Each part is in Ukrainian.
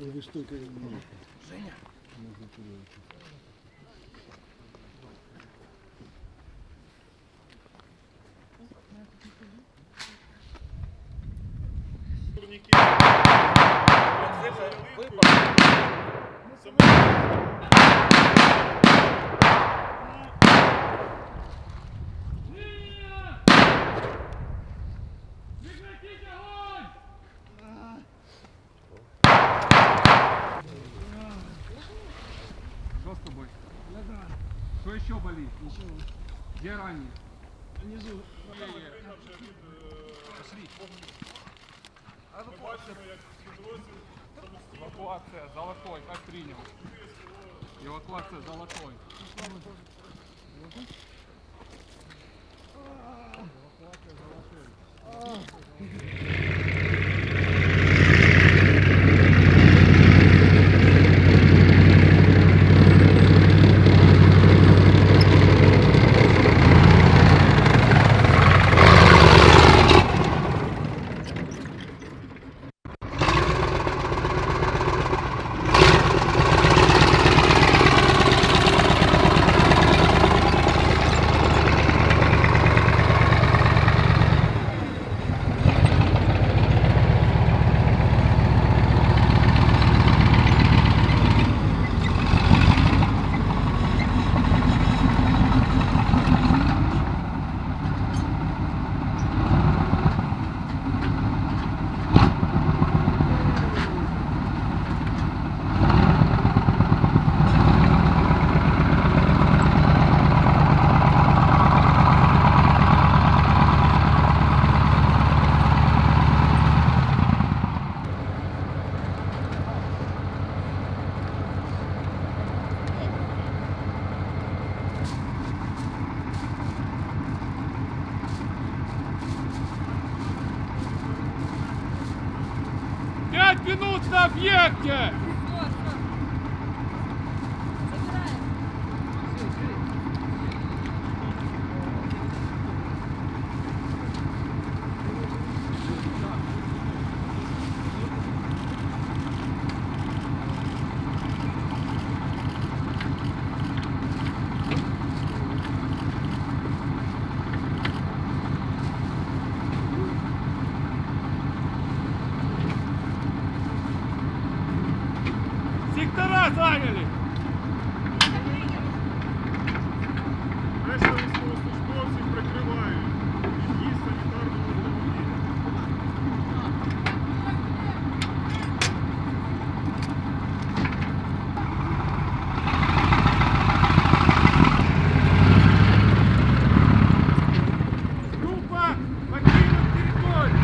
Женя. Что с тобой? Что еще болит? Где ранее? Внизу. Пошли. Эвакуация, золотой, как принял? Эвакуация, золотой. Эвакуация, золотой. Минут на объекте! Сектора заняли! Решта військовослужбовців прикривають в'їзд санітарного автомобіля. Группа покинуть территорию!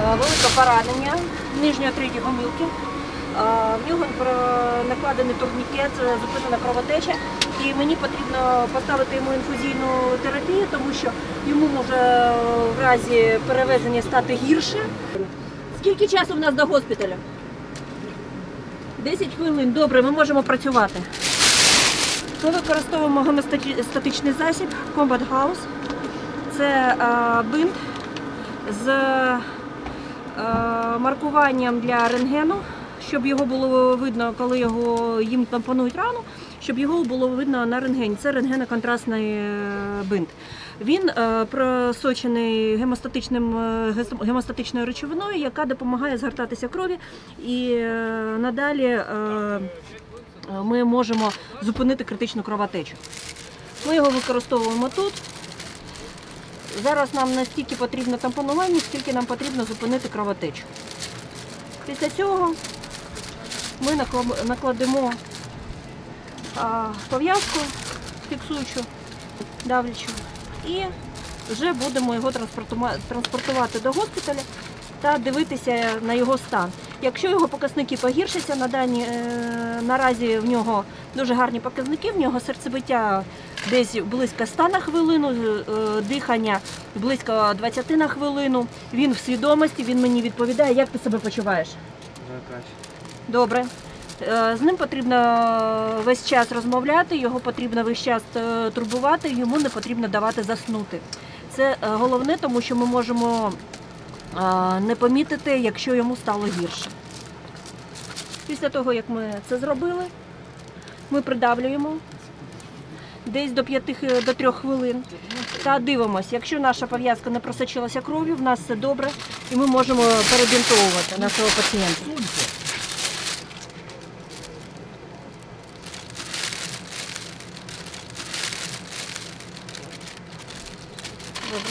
велике поранення нижньої треті гомілки. В нього накладений турнікет, зупинена кровотеча, і мені потрібно поставити йому інфузійну терапію, тому що йому може в разі перевезення стати гірше. Скільки часу в нас до госпіталю? 10 хвилин. Добре, ми можемо працювати. Ми використовуємо гемостатичний засіб Combat House. Це бинт з маркуванням для рентгену, щоб його було видно, коли їм тампонують рану, щоб його було видно на рентгені. Це рентгеноконтрастний бинт. Він просочений гемостатичною речовиною, яка допомагає згортатися крові, і надалі ми можемо зупинити критичну кровотечу. Ми його використовуємо тут. Зараз нам не стільки потрібно тампонування, скільки нам потрібно зупинити кровотечу. Після цього ми накладемо пов'язку фіксуючу, давлячу, і вже будемо його транспортувати до госпіталя та дивитися на його стан. Якщо його показники погіршаться, наразі в нього дуже гарні показники, в нього серцебиття десь близько 100 на хвилину, дихання близько 20 на хвилину, він в свідомості, він мені відповідає. Як ти себе почуваєш? Вже краще. Добре. З ним потрібно весь час розмовляти, його потрібно весь час турбувати, йому не потрібно давати заснути. Це головне, тому що ми можемо не помітити, якщо йому стало гірше. Після того, як ми це зробили, ми придавлюємо десь до 3 хвилин та дивимося. Якщо наша пов'язка не просочилася кров'ю, в нас все добре і ми можемо перебінтовувати нашого пацієнта. Добре.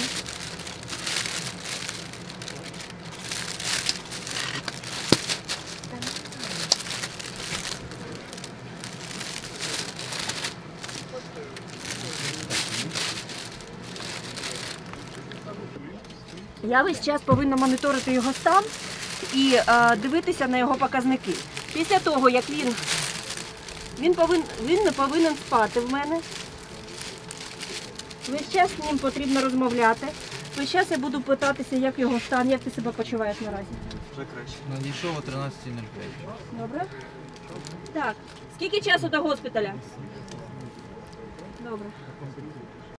Я весь час повинна моніторити його стан і дивитися на його показники. Після того, як він не повинен спати в мене, весь час з ним потрібно розмовляти. Весь час я буду питатися, як його стан, як ти себе почуваєш наразі. Вже краще. Надійшов о 13:05. Добре. Так, скільки часу до госпіталя? Добре.